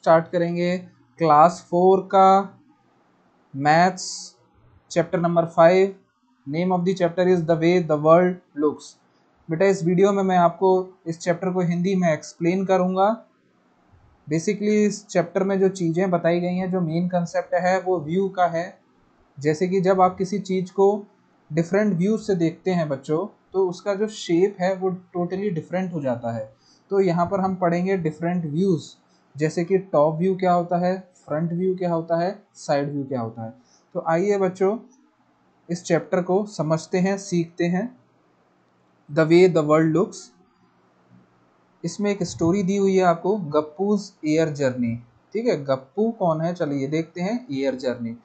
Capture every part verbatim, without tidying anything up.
Start करेंगे class four का maths chapter number five. Name of the chapter is the way the world looks. बेटा इस video में मैं आपको इस चैप्टर को हिंदी में एक्सप्लेन करूंगा। बेसिकली इस चैप्टर में जो चीज़ें बताई गई हैं, जो मेन कंसेप्ट है वो व्यू का है। जैसे कि जब आप किसी चीज़ को डिफरेंट व्यूज से देखते हैं बच्चों, तो उसका जो शेप है वो टोटली डिफरेंट हो जाता है। तो यहाँ पर हम पढ़ेंगे डिफरेंट व्यूज, जैसे कि टॉप व्यू क्या होता है, फ्रंट व्यू क्या होता है, साइड व्यू क्या होता है। तो आइए बच्चों इस चैप्टर को समझते हैं, सीखते हैं। The way the world looks, इसमें एक स्टोरी दी हुई है आपको, गप्पूज एयर जर्नी। ठीक है, गप्पू कौन है, चलिए देखते हैं। Air journey.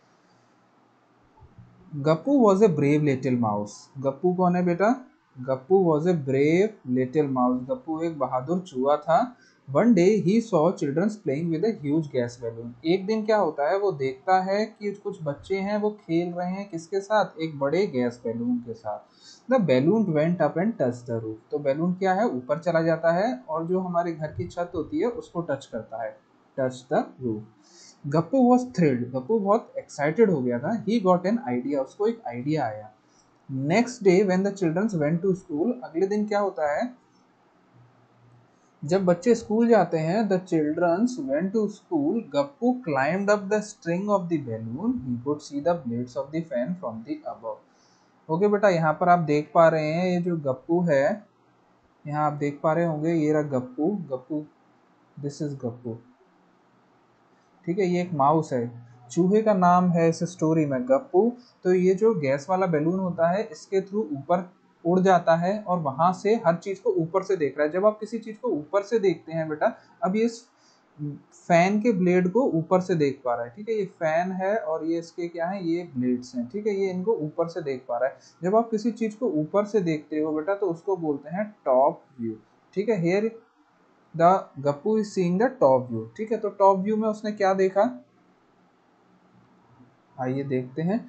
Gappu was a brave little mouse. Gappu कौन है बेटा, Gappu was a brave little mouse. Gappu एक बहादुर चूहा था। One day he saw childrens playing with a huge gas balloon. एक दिन क्या होता है, वो देखता है कि कुछ बच्चे हैं वो खेल रहे हैं किसके साथ, एक बड़े गैस बैलून के साथ। The balloon went up and touch the roof. तो बैलून क्या है, ऊपर चला जाता है और जो हमारे घर की छत होती है उसको टच करता है, touch the roof. Gappu was thrilled. Gappu बहुत एक्साइटेड हो गया था। ही गॉट एन आइडिया, उसको एक आइडिया आया। Next day when the childrens went to school, अगले दिन क्या होता है, जब बच्चे स्कूल जाते हैं, the childrens went to school, Gappu climbed up the string of the balloon, he could see the blades of the fan from the above. Okay बेटा, यहाँ पर आप देख पा रहे हैं ये जो गप्पू है, यहाँ आप देख पा रहे होंगे, ये रहा गप्पू। Gappu, this is Gappu. ठीक है, ये एक माउस है, चूहे का नाम है इस स्टोरी में गप्पू। तो ये जो गैस वाला बैलून होता है, इसके थ्रू ऊपर उड़ जाता है और वहां से हर चीज को ऊपर से देख रहा है। जब आप किसी चीज को ऊपर से देखते हैं बेटा, अब ये फैन के ब्लेड को ऊपर से देख पा रहा है। ठीक है, ये फैन है और ये इसके क्या है, ये ब्लेड्स हैं। ठीक है, ये इनको ऊपर से देख पा रहा है। जब आप किसी चीज को ऊपर से देखते हो बेटा, तो उसको बोलते हैं टॉप व्यू। ठीक है, here the Gappu is seeing the top view. ठीक है, तो टॉप व्यू में उसने क्या देखा, आइए देखते हैं।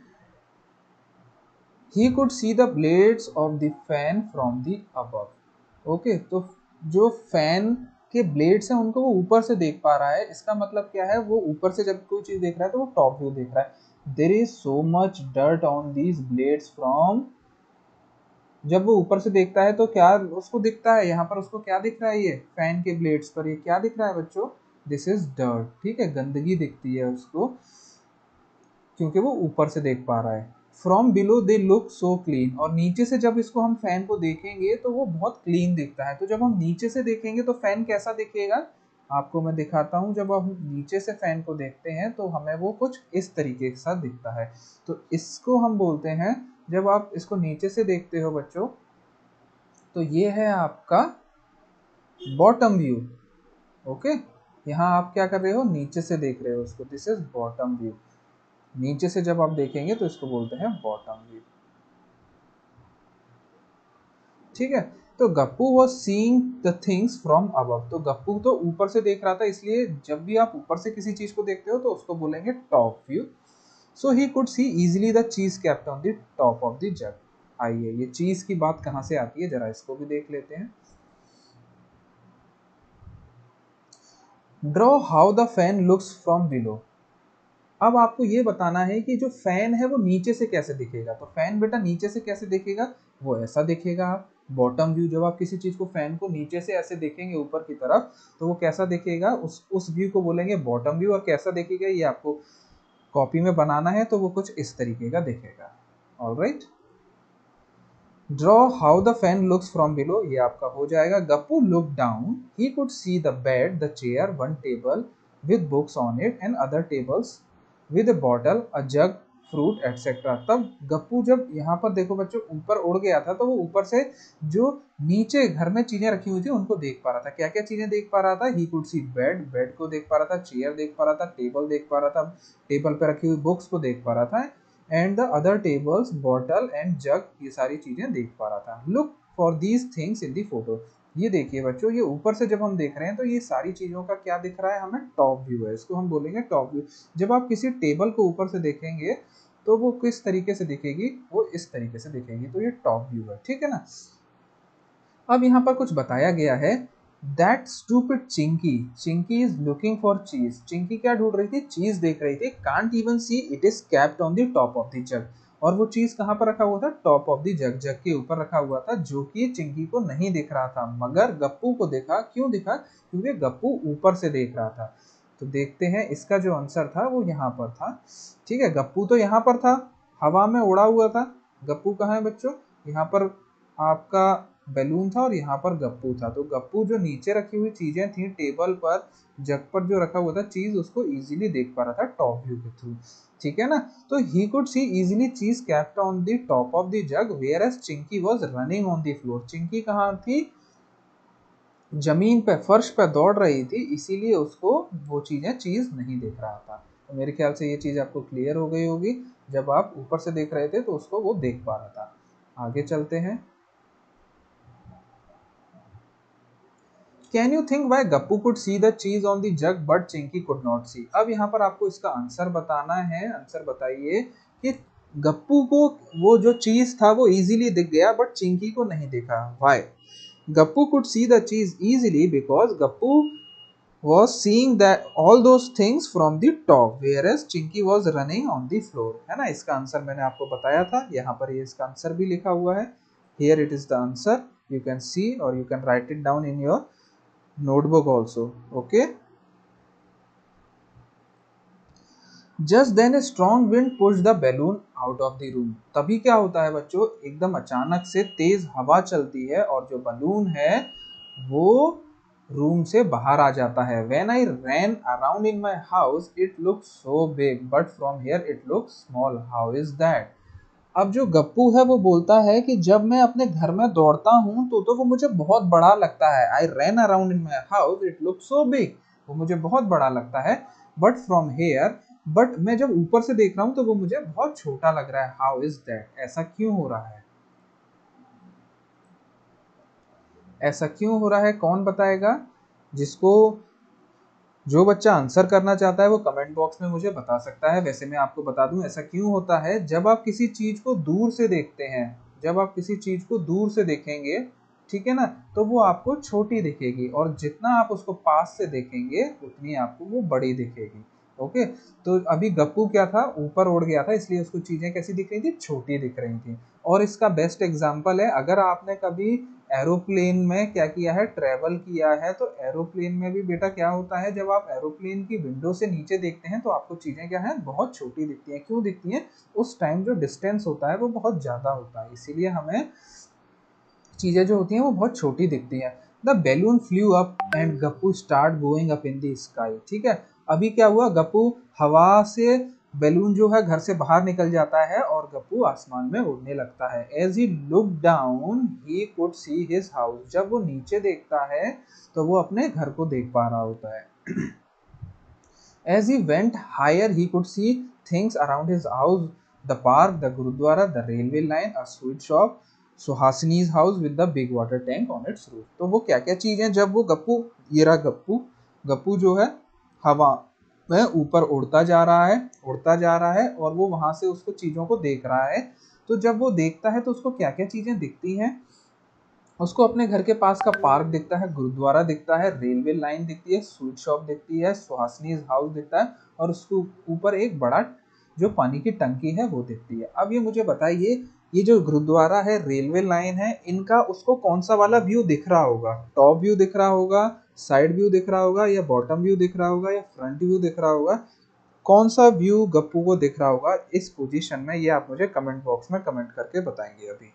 He could see the blades of the fan from the above. Okay, तो जो फैन के ब्लेड्स हैं उनको वो ऊपर से देख पा रहा है। इसका मतलब क्या है, वो ऊपर से जब कोई चीज देख रहा है तो वो टॉप व्यू देख रहा है। There is so much dirt on these blades from, जब वो ऊपर से देखता है तो क्या उसको दिखता है, यहाँ पर उसको क्या दिख रहा है, ये फैन के ब्लेड्स पर ये क्या दिख रहा है बच्चों, दिस इज डर्ट। ठीक है, गंदगी दिखती है उसको, क्योंकि वो ऊपर से देख पा रहा है। From below they look so clean, और नीचे से जब इसको हम फैन को देखेंगे तो वो बहुत क्लीन दिखता है। तो जब हम नीचे से देखेंगे तो फैन कैसा दिखेगा, आपको मैं दिखाता हूँ। जब हम नीचे से फैन को देखते हैं तो हमें वो कुछ इस तरीके के साथ दिखता है। तो इसको हम बोलते हैं, जब आप इसको नीचे से देखते हो बच्चों, तो ये है आपका बॉटम व्यू। ओके, यहाँ आप क्या कर रहे हो, नीचे से देख रहे हो उसको, दिस इज बॉटम व्यू। नीचे से जब आप देखेंगे तो इसको बोलते हैं बॉटम व्यू। ठीक है, तो Gappu was seeing the things from above. तो गप्पू तो ऊपर से देख रहा था, इसलिए जब भी आप ऊपर से किसी चीज को देखते हो तो उसको बोलेंगे top view. So he could see easily the cheese kept on the top of the jug. आइए, ये चीज की बात कहां से आती है, जरा इसको भी देख लेते हैं। Draw how the fan looks from below. अब आपको ये बताना है कि जो फैन है वो नीचे से कैसे दिखेगा। तो फैन बेटा नीचे से कैसे दिखेगा, वो ऐसा दिखेगा। आप बॉटम व्यू, जब आप किसी चीज को फैन को नीचे से ऐसे देखेंगे ऊपर की तरफ, तो वो कैसा दिखेगा, उस उस व्यू को बोलेंगे बॉटम व्यू। और कैसा दिखेगा ये आपको कॉपी में बनाना है, तो वो कुछ इस तरीके का दिखेगा। Alright, draw how the fan looks from below, ये आपका हो जाएगा। Gappu look down, he could see the bed, the chair, one table with books on it and other tables with a bottle, a jug, fruit, et cetera. तब गप्पू जब यहाँ पर देखो बच्चों ऊपर उड़ गया था, तो वो ऊपर से जो नीचे घर में चीजें रखी हुई थी उनको देख पा रहा था। क्या क्या चीजें देख पा रहा था, he could see bed, bed को देख पा रहा था, चेयर देख पा रहा था, टेबल देख पा रहा था, टेबल पे रखी हुई बुक्स को देख पा रहा था, and the other tables, bottle and jug, ये सारी चीजें देख पा रहा था। Look for these things in the photo. ये देखिए बच्चों, ये ऊपर से जब हम देख रहे हैं तो ये सारी चीजों का क्या दिख रहा है हमें, टॉप व्यू है। इसको हम बोलेंगे टॉप व्यू। जब आप किसी टेबल को ऊपर से देखेंगे तो वो किस तरीके से दिखेगी, वो इस तरीके से दिखेगी। तो ये टॉप व्यू है। ठीक है ना। अब यहाँ पर कुछ बताया गया है that stupid Chinky, Chinky is looking for cheese, Chinky क्या ढूंढ रही थी? चीज देख रही थी। Can't even see it is capped on the top of the jug, और वो चीज कहाँ पर रखा हुआ था? Top of the jug, jug के ऊपर रखा हुआ था, जो कि चिंकी को नहीं दिख रहा था, मगर गप्पू को दिखा। क्यों दिखा? क्योंकि गप्पू ऊपर से देख रहा था। तो देखते हैं इसका जो आंसर था वो यहाँ पर था। ठीक है, गप्पू तो यहाँ पर था, हवा में उड़ा हुआ था। गप्पू कहाँ है बच्चों? यहाँ पर आपका बैलून था और यहाँ पर गप्पू था। तो गप्पू जो नीचे रखी हुई चीजें थी टेबल पर, जग पर जो रखा हुआ था चीज, उसको इजीली देख पा रहा था टॉप व्यू के थ्रू। ठीक है ना? तो he could see easily cheese kept on the top of the jug whereas Chinki was running on the floor. Chinki कहाँ थी? जमीन पे, फर्श पे दौड़ रही थी, इसीलिए उसको वो चीजें चीज नहीं देख रहा था। तो मेरे ख्याल से ये चीज आपको क्लियर हो गई होगी। जब आप ऊपर से देख रहे थे तो उसको वो देख पा रहा था। आगे चलते हैं। Can you think why Gappu could see the cheese on the jug but Chinki could not see? अब यहाँ पर आपको इसका आंसर बताना है। आंसर बताइए कि गप्पू को वो जो चीज था वो इजीली दिख गया बट चिंकी को नहीं देखा। Why? Gappu could see the cheese easily because Gappu was seeing that all those things from the top whereas Chinki was running on the floor। है ना? इसका आंसर मैंने आपको बताया था, यहाँ पर ये इसका आंसर भी लिखा हुआ है। Here it is the answer, you can see or you can write it down in your notebook also। okay, just then a strong wind pushed the balloon out of the room। तभी क्या होता है बच्चों? एकदम अचानक से तेज हवा चलती है और जो बलून है वो रूम से बाहर आ जाता है। When I ran around in my house, it looked so big, but from here it looks small। How is that? अब जो गप्पू है वो बोलता है कि जब मैं अपने घर में दौड़ता हूँ तो तो वो मुझे बहुत बड़ा लगता है। I ran around in my house, it looks so big। वो मुझे बहुत बड़ा लगता है। But from here, बट मैं जब ऊपर से देख रहा हूँ तो वो मुझे बहुत छोटा लग रहा है। How is that? ऐसा क्यों हो रहा है? ऐसा क्यों हो रहा है? कौन बताएगा? जिसको जो बच्चा आंसर करना चाहता है वो कमेंट बॉक्स में मुझे बता सकता है। वैसे मैं आपको बता दूं ऐसा क्यों होता है। जब आप किसी चीज को दूर से देखते हैं, जब आप किसी चीज को दूर से देखेंगे, ठीक है ना, तो वो आपको छोटी दिखेगी, और जितना आप उसको पास से देखेंगे उतनी आपको वो बड़ी दिखेगी। ओके, तो अभी गप्पू क्या था? ऊपर उड़ गया था, इसलिए उसको चीजें कैसी दिख रही थी? छोटी दिख रही थी। और इसका बेस्ट एग्जाम्पल है, अगर आपने कभी एरोप्लेन में क्या किया है? ट्रेवल किया है, तो एरोप्लेन में भी बेटा क्या होता है? जब आप एरोप्लेन की विंडो से नीचे देखते हैं तो आपको चीजें क्या है? बहुत छोटी दिखती हैं। क्यों दिखती हैं? उस टाइम जो डिस्टेंस होता है वो बहुत ज्यादा होता है, इसीलिए हमें चीजें जो होती हैं वो बहुत छोटी दिखती हैं। The balloon flew up and Gappu start going up in the sky. ठीक है, अभी क्या हुआ? गप्पू हवा से, बैलून जो है घर से बाहर निकल जाता है और गप्पू आसमान में उड़ने लगता है। As he look down he could see his house. जब वो नीचे देखता है तो वो अपने घर को देख पा रहा होता है। As he went higher, he could see things around his house: the park, the gurudwara, the railway line, a sweet shop, सुहासिनी's house with the big water tank on its roof। तो वो क्या क्या चीज है? जब वो गप्पू, ये रहा गप्पू, गप्पू जो है हवा में ऊपर उड़ता जा रहा है, उड़ता जा रहा है और वो वहां से उसको चीजों को देख रहा है। तो जब वो देखता है तो उसको क्या क्या चीजें दिखती हैं? उसको अपने घर के पास का पार्क दिखता है, गुरुद्वारा दिखता है, रेलवे लाइन दिखती है, स्वीट शॉप दिखती है, सुहासिनीज हाउस दिखता है, और उसके ऊपर एक बड़ा जो पानी की टंकी है वो दिखती है। अब ये मुझे बताइए, ये जो गुरुद्वारा है, रेलवे लाइन है, इनका उसको कौन सा वाला व्यू दिख रहा होगा? टॉप व्यू दिख रहा होगा, साइड व्यू दिख रहा होगा, या बॉटम व्यू दिख रहा होगा, या फ्रंट व्यू दिख रहा होगा? कौन सा व्यू गप्पू को दिख रहा होगा इस पोजीशन में? ये आप मुझे कमेंट बॉक्स में कमेंट करके बताएंगे। अभी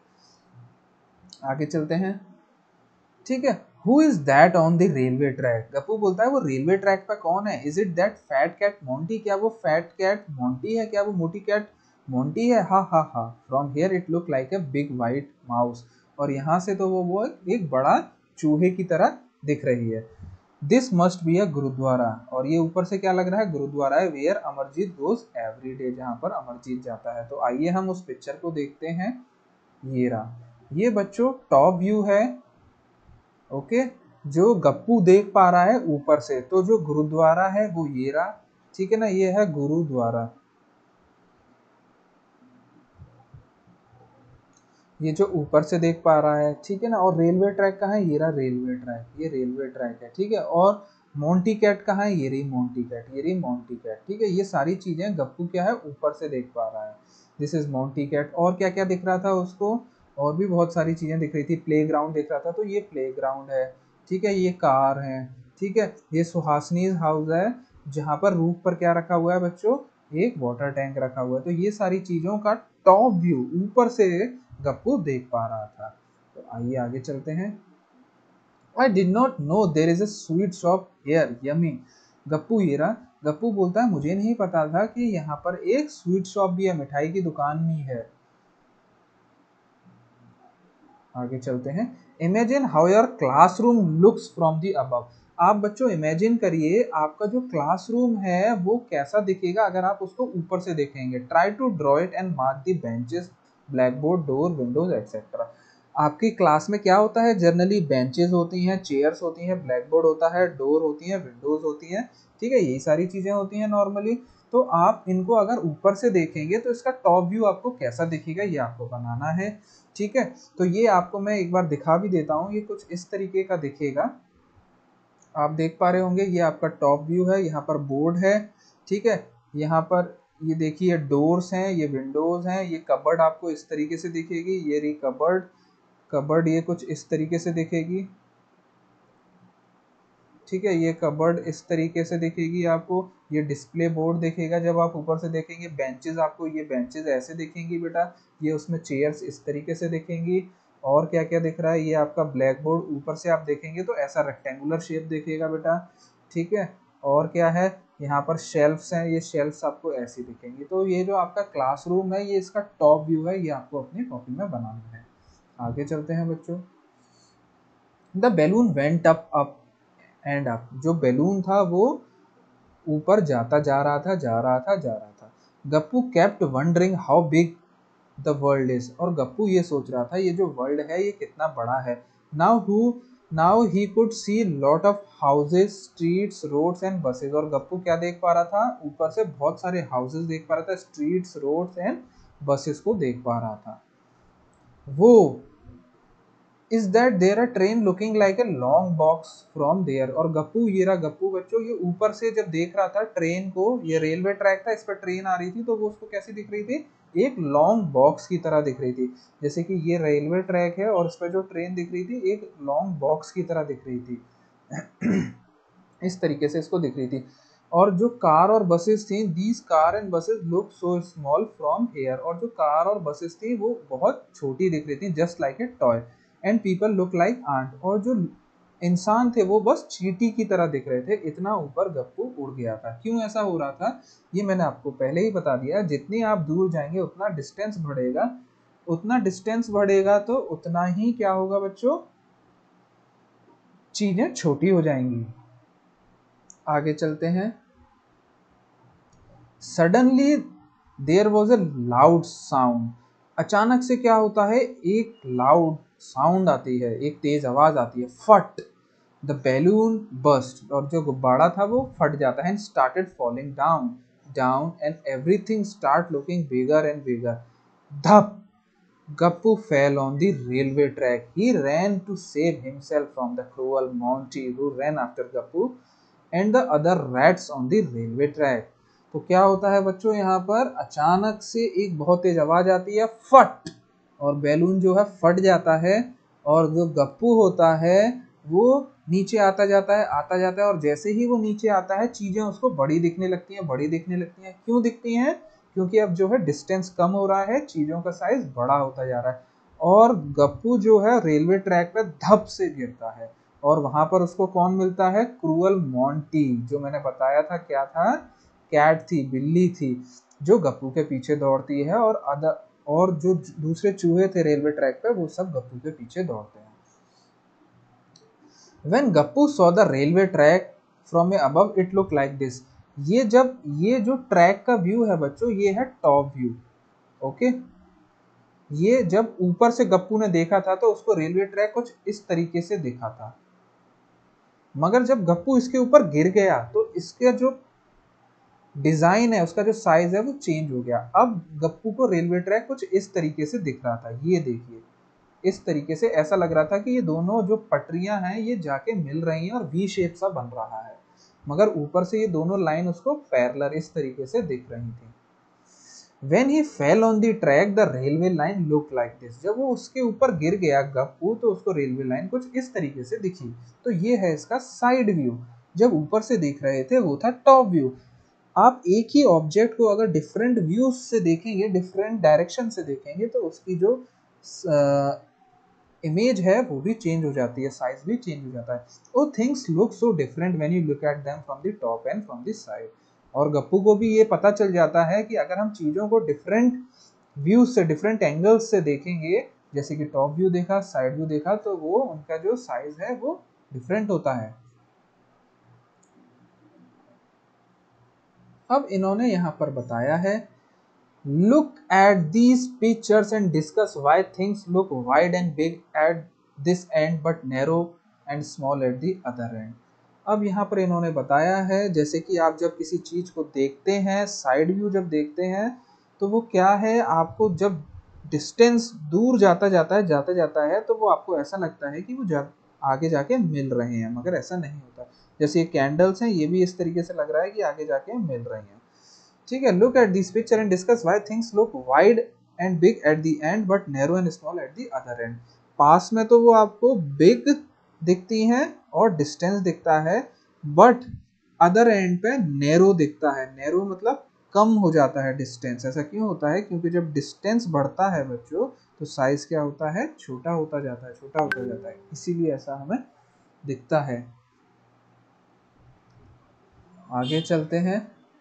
आगे चलते हैं। ठीक है, who is that on the railway track? Gappu बोलता है वो रेलवे ट्रैक पे कौन है? Is it that fat cat Monty? क्या वो फैट कैट मोंटी है? क्या वो मोटी कैट मोंटी है? हा हा हा, from here it look like a big white mouse. और यहाँ से तो वो वो एक बड़ा चूहे की तरह दिख रही है। This must be a gurdwara, और ये ऊपर से क्या लग रहा है? गुरुद्वारा है। Where Amarjeet goes every day, जहाँ पर अमरजीत जाता है। तो आइए हम उस पिक्चर को देखते हैं। ये रहा, ये बच्चों टॉप व्यू है। ओके, जो गप्पू देख पा रहा है ऊपर से। तो जो गुरुद्वारा है वो ये रहा, ठीक है ना, ये है गुरुद्वारा। ये जो ऊपर से देख पा रहा है, ठीक है ना। और रेलवे ट्रैक कहाँ है, ये रहा रेलवे ट्रैक, ये रेलवे ट्रैक है, ठीक है। और मोंटी कैट कहाँ है, ये रही मोंटी कैट, ये रही मोंटी कैट, ठीक है। ये सारी चीजें गप्पू क्या है ऊपर से देख पा रहा है। This is Monty cat. और क्या क्या दिख रहा था उसको, और भी बहुत सारी चीजें दिख रही थी। प्ले ग्राउंड दिख रहा था, तो ये प्ले ग्राउंड है, ठीक है। ये कार है, ठीक है। ये सुहासनी हाउस है, जहाँ पर रूफ पर क्या रखा हुआ है बच्चों, एक वाटर टैंक रखा हुआ है। तो ये सारी चीजों का टॉप व्यू ऊपर से गप्पू देख पा रहा था। तो आइए आगे चलते हैं। I did not know there is a sweet shop here. Yummy. Gappu ये रहा, गप्पू बोलता है मुझे नहीं पता था कि यहाँ पर एक स्वीट शॉप भी है, मिठाई की दुकान भी है। आगे चलते हैं। Imagine how your classroom looks from the above. आप बच्चों इमेजिन करिए आपका जो क्लासरूम है वो कैसा दिखेगा अगर आप उसको ऊपर से देखेंगे। Try to draw it and mark the benches, black board, door, windows etcetera. आपकी क्लास में क्या होता है, जनरली बेंचेस होती हैं, चेयर्स होती हैं, ब्लैक बोर्ड होता है, डोर होती है, विंडोज होती हैं, ठीक है। यही सारी चीजें होती हैं नॉर्मली। तो आप इनको अगर ऊपर से देखेंगे तो इसका टॉप व्यू आपको कैसा दिखेगा ये आपको बनाना है, ठीक है। तो ये आपको मैं एक बार दिखा भी देता हूँ। ये कुछ इस तरीके का दिखेगा, आप देख पा रहे होंगे। ये आपका टॉप व्यू है, यहाँ पर बोर्ड है, ठीक है। यहाँ पर ये देखिए डोर्स हैं, ये विंडोज हैं, ये कबर्ड आपको इस तरीके से दिखेगी, ये रही कबर्ड, कबर्ड ये कुछ इस तरीके से दिखेगी, ठीक है। ये कबर्ड इस तरीके से दिखेगी आपको। ये डिस्प्ले बोर्ड दिखेगा जब आप ऊपर से देखेंगे। बेंचेस आपको ये बेंचेस ऐसे दिखेंगी बेटा, ये उसमें चेयर्स इस तरीके से दिखेंगी। और क्या क्या दिख रहा है, ये आपका ब्लैक बोर्ड ऊपर से आप देखेंगे तो ऐसा रेक्टेंगुलर शेप दिखेगा बेटा, ठीक है। और क्या है, यहाँ पर शेल्फ्स हैं, ये शेल्फ्स आपको ऐसी दिखेंगी। तो ये जो आपका क्लासरूम है ये इसका टॉप व्यू है, ये आपको अपनी कॉपी में बनाना है। आगे चलते हैं बच्चों। The balloon went up up and up. जो बैलून था वो ऊपर जाता जा रहा था, जा रहा था, जा रहा था। Gappu kept wondering how big the world is. और गप्पू ये सोच रहा था ये जो वर्ल्ड है ये कितना बड़ा है। Now who now he could see lot of houses, streets, roads and buses. और गप्पू क्या देख पा रहा था, ऊपर से बहुत सारे हाउसेस देख पा रहा था, स्ट्रीट्स, रोड्स एंड बसेस को देख पा रहा था। वो is that there a train looking like a long box from there. और गप्पू ये रहा, गप्पू बच्चों ये ऊपर से जब देख रहा था ट्रेन को, ये रेलवे ट्रैक था, इस पर ट्रेन आ रही थी, तो वो उसको कैसी दिख रही थी, एक लॉन्ग बॉक्स की तरह दिख रही थी। जैसे कि ये रेलवे ट्रैक है और इस पर जो ट्रेन दिख रही थी एक लॉन्ग बॉक्स की तरह दिख रही थी इस तरीके से इसको दिख रही थी। और जो कार और बसेस थी, these car and buses look so small from here. और जो कार और बसेस थी वो बहुत छोटी दिख रही थी, just like a toy. And people look like ant. और जो इंसान थे वो बस चींटी की तरह दिख रहे थे, इतना ऊपर गप्पू उड़ गया था। क्यों ऐसा हो रहा था ये मैंने आपको पहले ही बता दिया। जितनी आप दूर जाएंगे उतना डिस्टेंस बढ़ेगा, उतना डिस्टेंस बढ़ेगा तो उतना ही क्या होगा बच्चों, चीजें छोटी हो जाएंगी। आगे चलते हैं। Suddenly there was a loud sound. अचानक से क्या होता है, एक लाउड साउंड आती है, एक तेज आवाज आती है, फट। The balloon burst. और जो गुब्बारा था वो फट जाता है। And started falling down down and everything start looking bigger and bigger. धप। Gappu fell on the railway track. He ran to save himself from the cruel Monty who ran after Gappu and the other rats on the railway track. तो क्या होता है बच्चों, यहाँ पर अचानक से एक बहुत तेज आवाज आती है, फट, और बैलून जो है फट जाता है। और जो गप्पू होता है वो नीचे आता जाता है, आता जाता है। और जैसे ही वो नीचे आता है चीजें उसको बड़ी दिखने लगती हैं, बड़ी दिखने लगती हैं। क्यों दिखती हैं, क्योंकि अब जो है डिस्टेंस कम हो रहा है, चीजों का साइज बड़ा होता जा रहा है। और गप्पू जो है रेलवे ट्रैक पे धप से गिरता है। और वहां पर उसको कौन मिलता है, क्रूअल मोंटी, जो मैंने बताया था क्या था, कैट थी, बिल्ली थी, जो गप्पू के पीछे दौड़ती है। और अदर और जो दूसरे चूहे थे रेलवे ट्रैक पे वो सब गप्पू के पीछे दौड़ते हैं। When Gappu saw the railway track from above, it looked like this. ये जब ये जो ट्रैक का व्यू है बच्चों, ये है टॉप व्यू, ओके। ये जब ऊपर से गप्पू ने देखा था तो उसको रेलवे ट्रैक कुछ इस तरीके से दिखा था। मगर जब गप्पू इसके ऊपर गिर गया तो इसका जो डिजाइन है, उसका जो साइज है वो चेंज हो गया। अब गप्पू को रेलवे ट्रैक कुछ इस तरीके से दिख रहा था, ये देखिए, इस तरीके से ऐसा लग रहा था कि ये दोनों जो पटरियां हैं ये जाके मिल रही हैं और वी शेप सा बन रहा है, मगर ऊपर से ये दोनों लाइन उसको पैरेलल इस तरीके से दिख रही थी। When he fell on the track, the railway line looked like this. जब वो उसके ऊपर गिर गया गप्पू तो उसको रेलवे लाइन कुछ इस तरीके से दिखी। तो ये है इसका साइड व्यू। जब ऊपर से देख रहे थे वो था टॉप व्यू। आप एक ही ऑब्जेक्ट को अगर डिफरेंट व्यूज से देखेंगे, डिफरेंट डायरेक्शन से देखेंगे, तो उसकी जो इमेज है वो भी चेंज हो जाती है, साइज भी चेंज हो जाता है। Oh things look so different when you look at them from the top and from the side. और गप्पू को भी ये पता चल जाता है कि अगर हम चीज़ों को डिफरेंट व्यूज से, डिफरेंट एंगल्स से देखेंगे, जैसे कि टॉप व्यू देखा, साइड व्यू देखा, तो वो उनका जो साइज है वो डिफरेंट होता है। अब इन्होंने यहाँ पर बताया है, look at these pictures and discuss why things look wide and big at this end but narrow and small at the other end. अब यहाँ पर इन्होंने बताया है, जैसे कि आप जब किसी चीज को देखते हैं, साइड व्यू जब देखते हैं, तो वो क्या है, आपको जब डिस्टेंस दूर जाता जाता है जाता जाता है तो वो आपको ऐसा लगता है कि वो जा, आगे जाके मिल रहे हैं, मगर ऐसा नहीं होता। जैसे ये कैंडल्स हैं, ये भी इस तरीके से लग रहा है कि आगे जाके मिल रही हैं। ठीक है, look at this picture and discuss why things look wide and big at the end but narrow and small at the other end. पास में तो वो आपको बिग दिखती हैं और डिस्टेंस दिखता है, बट अदर एंड पे नैरो दिखता है। नैरो मतलब कम हो जाता है डिस्टेंस। ऐसा क्यों होता है? क्योंकि जब डिस्टेंस बढ़ता है बच्चों, तो साइज क्या होता है, छोटा होता जाता है, छोटा होता जाता है, इसीलिए ऐसा हमें दिखता है। आगे चलते हैं।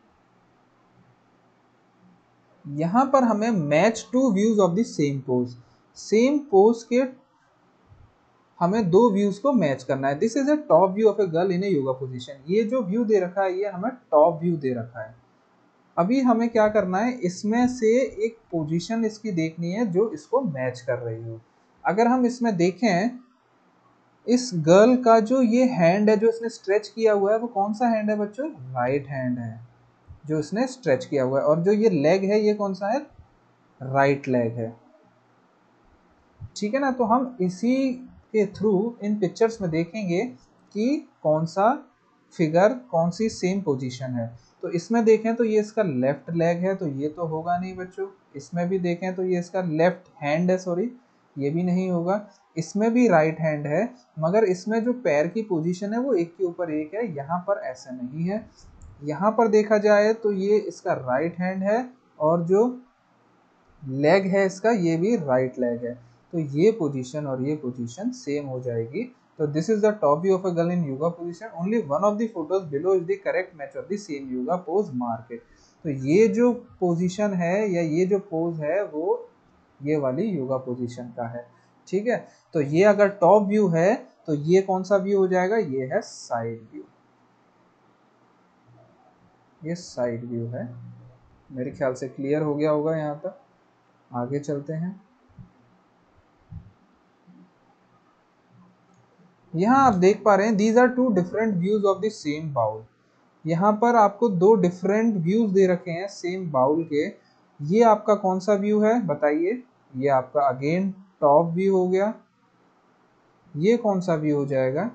यहां पर हमें match two views of the same pose, same pose के हमें दो व्यूज को मैच करना है। This is a top view of a girl in a yoga position. ये जो व्यू दे रखा है ये हमें टॉप व्यू दे रखा है। अभी हमें क्या करना है, इसमें से एक पोजीशन इसकी देखनी है जो इसको मैच कर रही हो। अगर हम इसमें देखें, इस गर्ल का जो ये हैंड है जो इसने स्ट्रेच किया हुआ है, वो कौन सा हैंड है बच्चों? राइट हैंड है जो इसने स्ट्रेच किया हुआ है। और जो ये लेग है ये कौन सा है? राइट लेग है। ठीक है ना, तो हम इसी के थ्रू इन पिक्चर्स में देखेंगे कि कौन सा फिगर कौन सी सेम पोजीशन है। तो इसमें देखें तो ये इसका लेफ्ट लेग है, तो ये तो होगा नहीं बच्चों। इसमें भी देखें तो ये इसका लेफ्ट हैंड है, सॉरी ये भी नहीं होगा। इसमें भी राइट हैंड है, मगर इसमें जो पैर की पोजीशन है वो एक के ऊपर एक है, यहाँ पर ऐसा नहीं है। यहाँ पर देखा जाए तो ये इसका राइट हैंड है और जो लेग है इसका ये भी राइट लेग है। तो ये पोजीशन और ये पोजीशन सेम हो जाएगी। तो this is the top view of a girl in yoga position. Only one of the photos below is the correct match of the same yoga pose marked. तो ये जो पोजीशन है या ये जो पोज है वो ये वाली योगा पोजीशन का है। ठीक है, तो ये अगर टॉप व्यू है तो ये कौन सा व्यू हो जाएगा? ये है साइड व्यू। ये साइड व्यू है। मेरे ख्याल से क्लियर हो गया होगा यहाँ तक। आगे चलते हैं। यहाँ आप देख पा रहे हैं, these are two different views of the same bowl. यहाँ पर आपको दो डिफरेंट व्यूज दे रखे हैं सेम बाउल के। ये आपका कौन सा व्यू है बताइए? ये आपका अगेन टॉप व्यू हो गया। ये कौन सा व्यू हो जाएगा?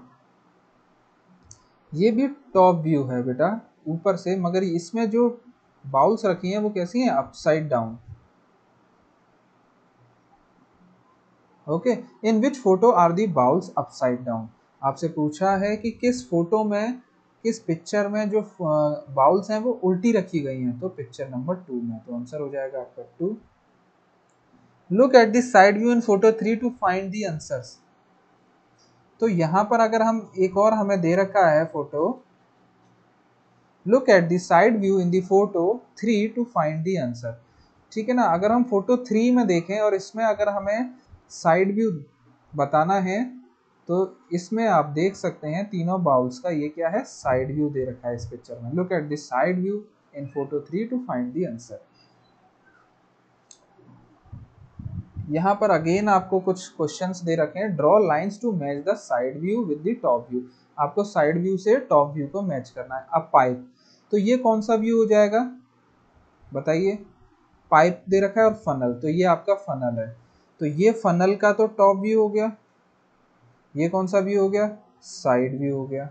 ये भी टॉप व्यू है बेटा ऊपर से, मगर इसमें जो बाउल्स रखी हैं वो कैसी हैं? Upside down. Okay, in which photo are the bowls upside down. आपसे पूछा है कि किस फोटो में, किस पिक्चर में जो बाउल्स हैं वो उल्टी रखी गई हैं, तो पिक्चर नंबर टू में। तो आंसर हो जाएगा आपका two. Look at the side view in photo three to find the answers. तो यहाँ पर अगर हम एक और हमें दे रखा है photo, look at the side view in the photo three to find the answer. ठीक है ना, अगर हम फोटो थ्री में देखें और इसमें अगर हमें साइड व्यू बताना है, तो इसमें आप देख सकते हैं तीनों बाउल्स का ये क्या है? साइड व्यू दे रखा है इस पिक्चर में। Look at the side view in photo three to find the answer. यहाँ पर अगेन आपको कुछ क्वेश्चंस दे रखे हैं। Draw lines to match the side view with the top view. आपको साइड व्यू से टॉप व्यू को मैच करना है। अब पाइप, तो ये कौन सा व्यू हो जाएगा बताइए? पाइप दे रखा है और फनल, तो ये आपका फनल है। तो ये फनल का तो टॉप व्यू हो गया, ये कौन सा व्यू हो गया, साइड व्यू हो गया।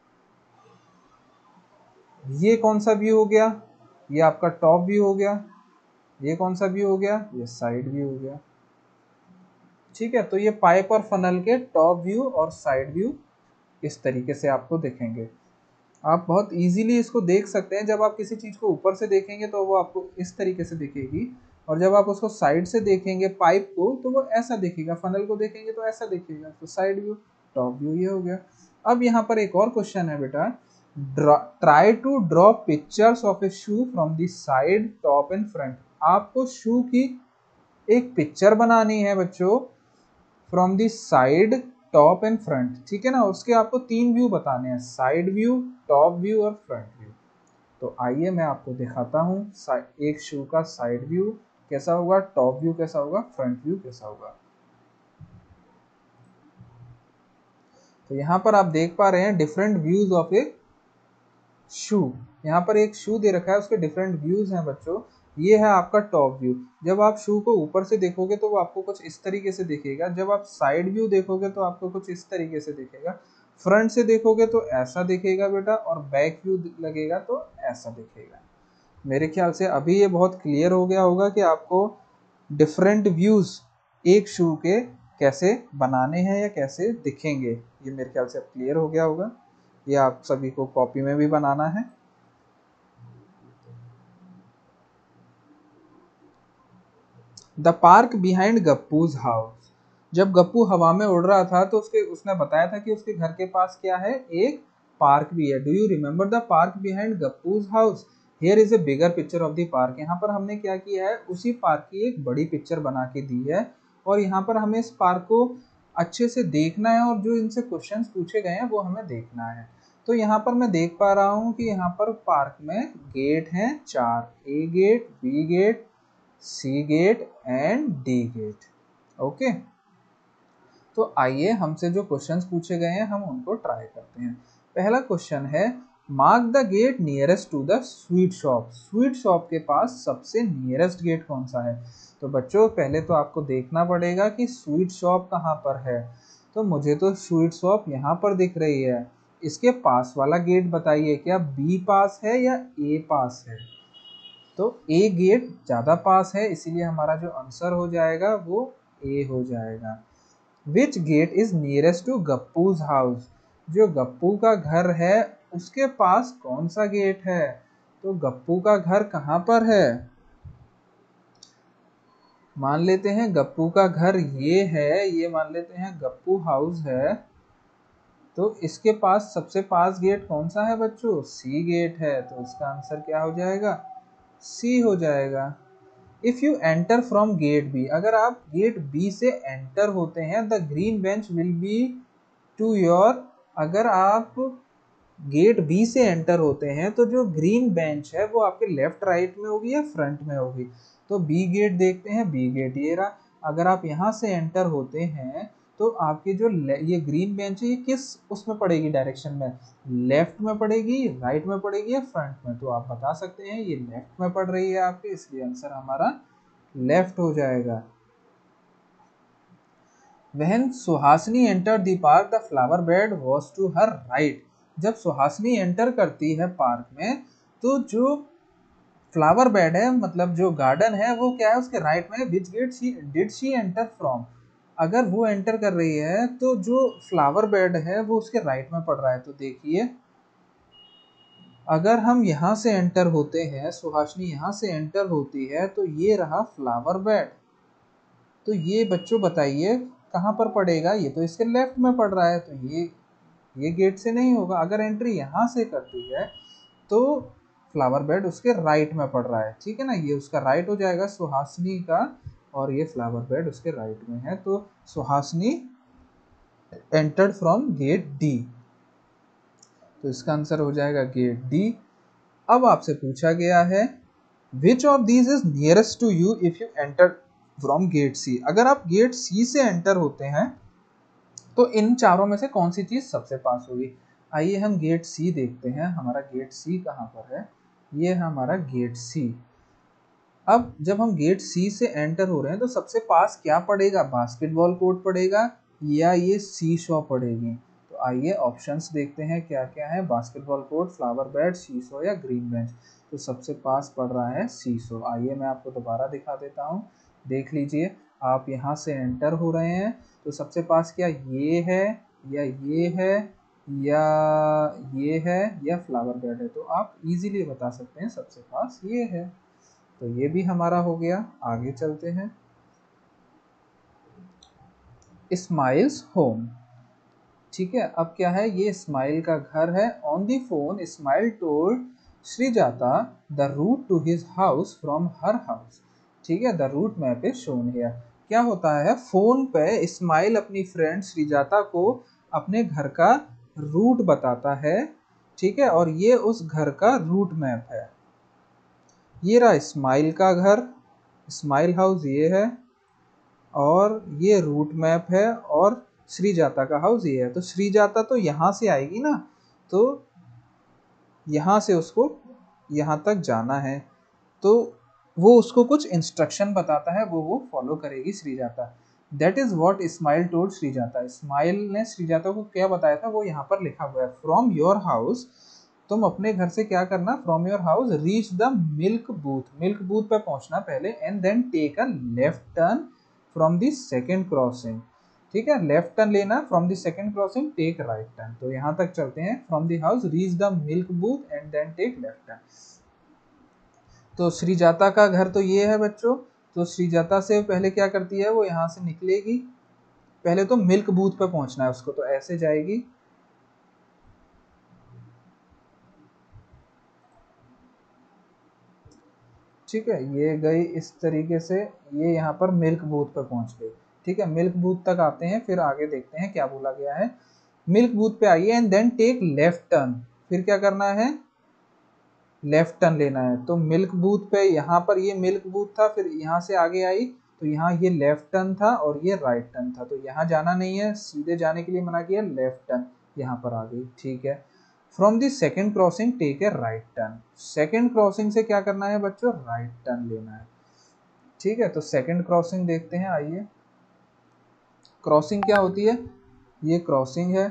ये कौन सा व्यू हो गया, ये आपका टॉप व्यू हो गया। ये कौन सा व्यू हो गया, ये साइड व्यू हो गया। ठीक है, तो ये पाइप और फनल के टॉप व्यू और साइड व्यू इस तरीके से आपको दिखेंगे। आप बहुत इजीली इसको देख सकते हैं। जब आप किसी चीज को ऊपर से देखेंगे तो वो आपको इस तरीके से दिखेगी, और जब आप उसको साइड से देखेंगे पाइप को तो वो ऐसा दिखेगा, फनल को देखेंगे तो ऐसा दिखेगा। तो साइड व्यू, टॉप व्यू, ये हो गया। अब यहाँ पर एक और क्वेश्चन है बेटा, try to draw pictures of a shoe from the side, top and front. आपको शू की एक पिक्चर बनानी है बच्चों, from the side, top and front. ठीक है ना, उसके आपको तीन व्यू बताने हैं, साइड व्यू, टॉप व्यू और फ्रंट व्यू। तो आइए मैं आपको दिखाता हूँ एक शू का साइड व्यू कैसा होगा, टॉप व्यू कैसा होगा, फ्रंट व्यू कैसा होगा। तो यहाँ पर आप देख पा रहे हैं different views of a shoe. यहाँ पर एक शू दे रखा है, उसके डिफरेंट व्यूज हैं बच्चों। ये है आपका टॉप व्यू। जब आप शू को ऊपर से देखोगे तो वो आपको कुछ इस तरीके से दिखेगा। जब आप साइड व्यू देखोगे तो आपको कुछ इस तरीके से दिखेगा। फ्रंट से देखोगे तो ऐसा दिखेगा बेटा, और बैक व्यू लगेगा तो ऐसा दिखेगा। मेरे ख्याल से अभी ये बहुत क्लियर हो गया होगा कि आपको डिफरेंट व्यूज एक शू के कैसे बनाने हैं या कैसे दिखेंगे। ये मेरे ख्याल से अब क्लियर हो गया होगा। ये आप सभी को कॉपी में भी बनाना है। The park behind Gappu's house. जब गप्पू हवा में उड़ रहा था तो उसके उसने बताया था कि उसके घर के पास क्या है, एक पार्क भी है। Do you remember the park behind Gappu's house? Here is a bigger picture of the park. यहाँ पर हमने क्या किया है, उसी पार्क की एक बड़ी पिक्चर बना के दी है, और यहाँ पर हमें इस पार्क को अच्छे से देखना है, और जो इनसे क्वेश्चंस पूछे गए हैं वो हमें देखना है। तो यहाँ पर मैं देख पा रहा हूँ कि यहाँ पर पार्क में गेट हैं चार, A gate, B gate, C gate and D gate. Okay, तो आइए हमसे जो क्वेश्चंस पूछे गए हैं हम उनको ट्राई करते हैं। पहला क्वेश्चन है, mark the gate nearest to the sweet shop. Sweet shop के पास सबसे नियरेस्ट गेट कौन सा है? तो बच्चों पहले तो आपको देखना पड़ेगा कि स्वीट शॉप कहाँ पर है। तो मुझे तो स्वीट शॉप यहाँ पर दिख रही है। इसके पास वाला गेट बताइए, क्या बी पास है या ए पास है? तो ए गेट ज़्यादा पास है, इसीलिए हमारा जो आंसर हो जाएगा वो ए हो जाएगा। Which gate is nearest to Gappu's house? जो गप्पू का घर है उसके पास कौन सा गेट है? तो गप्पू का घर कहाँ पर है? मान लेते हैं गप्पू का घर ये है, ये मान लेते हैं गप्पू हाउस है। तो इसके पास सबसे पास गेट कौन सा है बच्चों? सी गेट है। तो इसका आंसर क्या हो जाएगा? सी हो जाएगा। If you enter from gate B, अगर आप गेट बी से एंटर होते हैं, the green bench will be to your. अगर आप गेट बी से एंटर होते हैं तो जो ग्रीन बेंच है वो आपके लेफ्ट राइट में होगी या फ्रंट में होगी? तो बी गेट देखते हैं, बी गेट ये रहा। अगर आप यहाँ से एंटर होते हैं तो आपकी जो ये ग्रीन बेंच है ये किस उसमें पड़ेगी डायरेक्शन में? लेफ्ट में पड़ेगी, राइट में पड़ेगी या फ्रंट में? तो आप बता सकते हैं ये लेफ्ट में पड़ रही है आपके, इसलिए आंसर हमारा लेफ्ट हो जाएगा। When Suhasini enter the park the flower bed was to her right. जब सुहासिनी एंटर करती है पार्क में तो जो फ्लावर बेड है मतलब जो गार्डन है वो क्या है उसके राइट में। Which gate she did she enter from? अगर वो एंटर कर रही है तो जो फ्लावर बेड है वो उसके राइट में पड़ रहा है। तो देखिए अगर हम यहाँ से एंटर होते हैं, सुहासिनी यहाँ से एंटर होती है तो ये रहा फ्लावर बेड। तो ये बच्चों बताइए कहाँ पर पड़ेगा? ये तो इसके लेफ्ट में पड़ रहा है, तो ये ये गेट से नहीं होगा। अगर एंट्री यहाँ से करती है तो फ्लावर बेड उसके राइट में पड़ रहा है, ठीक है ना, ये उसका राइट हो जाएगा सुहासिनी का, और ये फ्लावर बेड उसके राइट में है। तो Suhasini entered from gate D, तो इसका आंसर हो जाएगा गेट डी। अब आपसे पूछा गया है which of these is nearest to you if you enter from gate C. अगर आप गेट सी से एंटर होते हैं तो इन चारों में से कौन सी चीज सबसे पास होगी? आइए हम गेट सी देखते हैं। हमारा गेट सी कहाँ पर है? ये है हमारा गेट सी। अब जब हम गेट सी से एंटर हो रहे हैं तो सबसे पास क्या पड़ेगा, बास्केटबॉल कोर्ट पड़ेगा या ये सी शॉ पड़ेगी। तो आइए ऑप्शंस देखते हैं क्या क्या है, basketball court, flower bed, seesaw या ग्रीन बेंच। तो सबसे पास पड़ रहा है सी शॉ। आइए मैं आपको दोबारा दिखा देता हूँ, देख लीजिए। आप यहाँ से एंटर हो रहे हैं तो सबसे पास क्या ये है या ये है या ये है या फ्लावर बेड है। तो आप इजीली बता सकते हैं सबसे पास ये है। तो ये भी हमारा हो गया। आगे चलते हैं, स्माइल्स होम। ठीक है, अब क्या है, ये स्माइल का घर है। On the phone Smile told Srijata the route to his house from her house. ठीक है, the route map is shown here. क्या होता है, फोन पे स्माइल अपनी फ्रेंड श्रीजाता को अपने घर का रूट बताता है। ठीक है, और ये उस घर का रूट मैप है। ये रहा स्माइल का घर, स्माइल हाउस ये है, और ये रूट मैप है, और श्रीजाता का हाउस ये है। तो श्रीजाता तो यहाँ से आएगी ना, तो यहाँ से उसको यहाँ तक जाना है, तो वो उसको कुछ इंस्ट्रक्शन बताता है, वो वो फॉलो करेगी Srijata. That is what Smile told Srijata. Smile ने श्रीजाता को क्या बताया था वो यहाँ पर लिखा हुआ है। फ्रॉम योर हाउस, तुम अपने घर से क्या करना, from your house reach the milk booth, milk booth पे पहुंचना पहले, and then take a left turn from the second crossing. ठीक है, लेफ्ट टर्न लेना, from the second crossing take right turn. तो यहाँ तक चलते हैं, from the house reach the milk booth and then take left turn. तो श्रीजाता का घर तो ये है बच्चों। तो श्रीजाता से पहले क्या करती है, वो यहाँ से निकलेगी, पहले तो मिल्क बूथ पे पहुंचना है उसको, तो ऐसे जाएगी, ठीक है, ये गई इस तरीके से, ये यहाँ पर मिल्क बूथ पे पहुंच गई। ठीक है, मिल्क बूथ तक आते हैं, फिर आगे देखते हैं क्या बोला गया है। मिल्क बूथ पे आइए and then take left turn. फिर क्या करना है, लेफ्ट टर्न लेना है। तो मिल्क बूथ पे, यहाँ पर ये मिल्क बूथ था, फिर यहाँ से आगे आई तो यहाँ ये लेफ्ट टर्न था और ये राइट टर्न था। तो यहाँ जाना नहीं है, सीधे जाने के लिए मना किया, लेफ्ट टर्न यहाँ पर आ गई। ठीक है, from the second crossing take a right turn. Second crossing से क्या करना है बच्चों, राइट टर्न लेना है। ठीक है, तो सेकेंड क्रॉसिंग देखते हैं, आइए। क्रॉसिंग क्या होती है, ये क्रॉसिंग है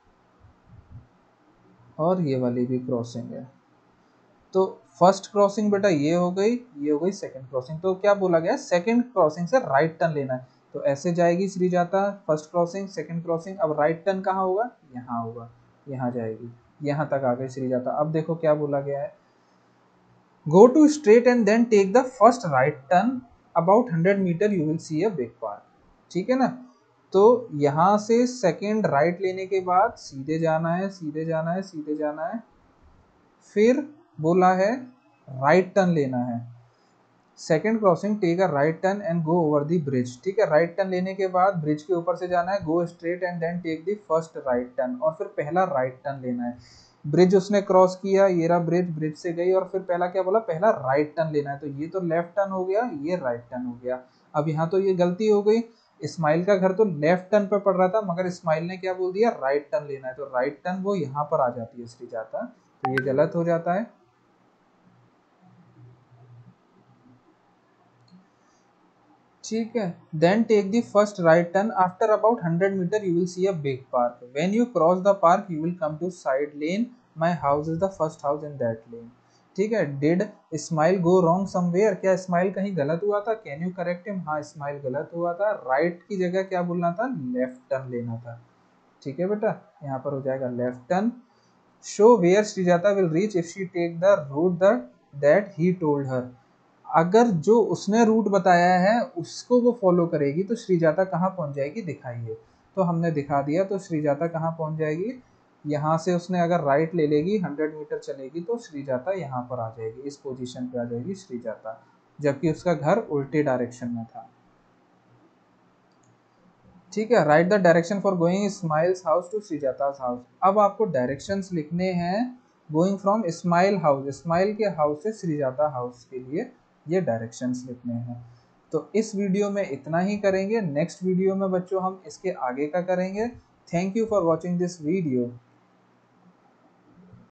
और ये वाली भी क्रॉसिंग है। तो फर्स्ट क्रॉसिंग बेटा ये हो गई, ये हो गई सेकंड क्रॉसिंग। तो क्या बोला गया, सेकंड क्रॉसिंग से राइट टर्न लेना है। तो ऐसे जाएगी Srijata, first crossing, second crossing. अब राइट टर्न कहाँ होगा, यहाँ होगा, यहाँ जाएगी, यहाँ तक आ गई श्रीजाता। अब देखो क्या बोला गया है, go to straight and then take the first right turn about hundred metre you will see a big park. ठीक है ना, तो यहाँ से सेकेंड राइट लेने के बाद सीधे जाना है, सीधे जाना है, सीधे जाना है, फिर बोला है राइट टर्न लेना है। Second crossing take a right turn and go over the bridge. ठीक है, राइट टर्न लेने के बाद ब्रिज के ऊपर से जाना है, go straight and then take the first right turn, और फिर पहला राइट टर्न लेना है। ब्रिज उसने क्रॉस किया, ये रहा ब्रिज, ब्रिज से गई, और फिर पहला क्या बोला, पहला राइट टर्न लेना है। तो ये तो लेफ्ट टर्न हो गया, ये राइट टर्न हो गया। अब यहाँ तो ये गलती हो गई, इस्माइल का घर तो लेफ्ट टर्न पे पड़ रहा था, मगर इस्माइल ने क्या बोल दिया, राइट टर्न लेना है। तो राइट टर्न वो यहाँ पर आ जाती है श्रीजाता, तो ये गलत हो जाता है। ठीक है, then take the first right turn, after about hundred metre you will see a big park, when you cross the park you will come to side lane, my house is the first house in that lane. ठीक है, did Smile go wrong somewhere, क्या Smile कहीं गलत हुआ था, can you correct him, हाँ Smile गलत हुआ था, राइट की जगह क्या बोलना था, लेफ्ट टर्न लेना था। ठीक है बेटा, यहाँ पर हो जाएगा left turn. Show where Srijata will reach if she take the route that he told her, अगर जो उसने रूट बताया है उसको वो फॉलो करेगी तो श्रीजाता कहाँ पहुंच जाएगी, दिखाइए। तो हमने दिखा दिया, तो श्रीजाता कहाँ पहुंच जाएगी, यहाँ से उसने अगर राइट ले लेगी, हंड्रेड मीटर चलेगी तो श्रीजाता यहाँ पर आ जाएगी, इस पोजीशन पे आ जाएगी श्रीजाता, जबकि उसका घर उल्टे डायरेक्शन में था। ठीक है, write the direction for going Smile's house to Srijata's house. अब आपको डायरेक्शंस लिखने हैं, going from Smile house, Smile के हाउस से श्रीजाता हाउस के लिए ये डायरेक्शंस लिखने हैं। तो इस वीडियो में इतना ही करेंगे, नेक्स्ट वीडियो में बच्चों हम इसके आगे का करेंगे। Thank you for watching this video.